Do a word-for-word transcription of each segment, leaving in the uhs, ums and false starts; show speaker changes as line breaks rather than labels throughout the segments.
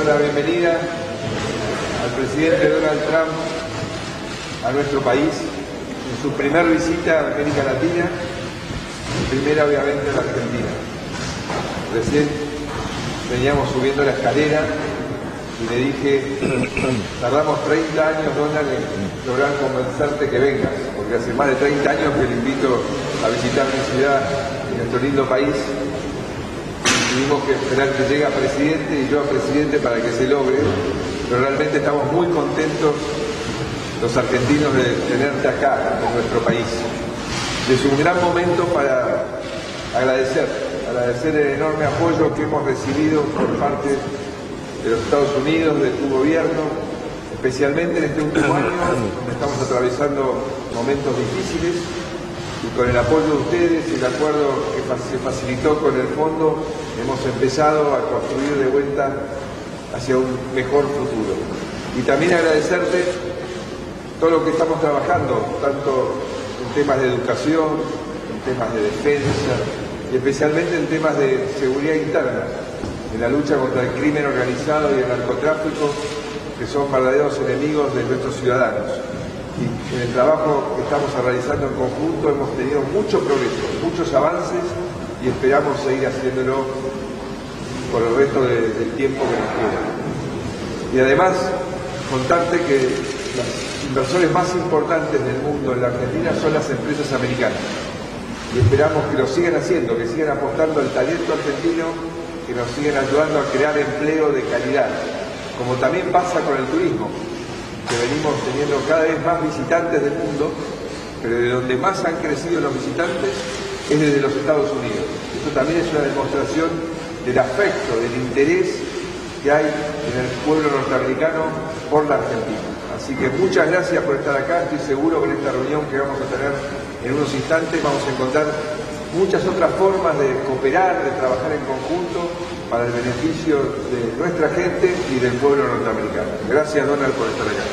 la bienvenida al presidente Donald Trump a nuestro país en su primera visita a América Latina, primera obviamente a la Argentina. Recién veníamos subiendo la escalera y le dije, tardamos treinta años, Donald, en lograr convencerte que vengas, porque hace más de treinta años que le invito a visitar mi ciudad y nuestro lindo país. Tuvimos que esperar que llegue a presidente y yo a presidente para que se logre, pero realmente estamos muy contentos los argentinos de tenerte acá en nuestro país. Es un gran momento para agradecer, agradecer el enorme apoyo que hemos recibido por parte de los Estados Unidos, de tu gobierno, especialmente en este último año, donde estamos atravesando momentos difíciles, y con el apoyo de ustedes y el acuerdo que se facilitó con el fondo, hemos empezado a construir de vuelta hacia un mejor futuro. Y también agradecerte todo lo que estamos trabajando, tanto en temas de educación, en temas de defensa, y especialmente en temas de seguridad interna, en la lucha contra el crimen organizado y el narcotráfico, que son verdaderos enemigos de nuestros ciudadanos. Y en el trabajo que estamos realizando en conjunto hemos tenido mucho progreso, muchos avances, y esperamos seguir haciéndolo por el resto de, del tiempo que nos queda. Y además, contarte que las inversores más importantes del mundo en la Argentina son las empresas americanas. Y esperamos que lo sigan haciendo, que sigan apostando al talento argentino, que nos sigan ayudando a crear empleo de calidad, como también pasa con el turismo, que venimos teniendo cada vez más visitantes del mundo, pero de donde más han crecido los visitantes es desde los Estados Unidos. Esto también es una demostración del afecto, del interés que hay en el pueblo norteamericano por la Argentina. Así que muchas gracias por estar acá. Estoy seguro que en esta reunión que vamos a tener en unos instantes vamos a encontrar muchas otras formas de cooperar, de trabajar en conjunto para el beneficio de nuestra gente y del pueblo norteamericano. Gracias, Donald, por estar acá.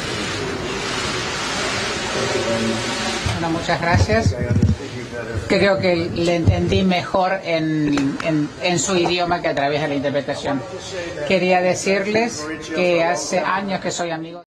Bueno, muchas gracias. Creo que le entendí mejor en, en, en su idioma que a través de la interpretación. Quería decirles que hace años que soy amigo